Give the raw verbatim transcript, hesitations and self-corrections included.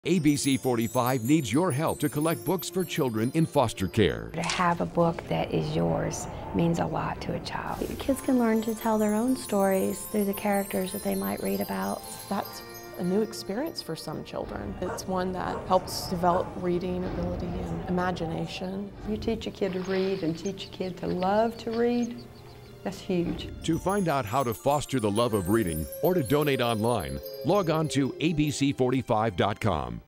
A B C forty-five needs your help to collect books for children in foster care. To have a book that is yours means a lot to a child. Kids can learn to tell their own stories through the characters that they might read about. That's a new experience for some children. It's one that helps develop reading ability and imagination. You teach a kid to read and teach a kid to love to read, that's huge. To find out how to foster the love of reading or to donate online, log on to A B C forty-five dot com.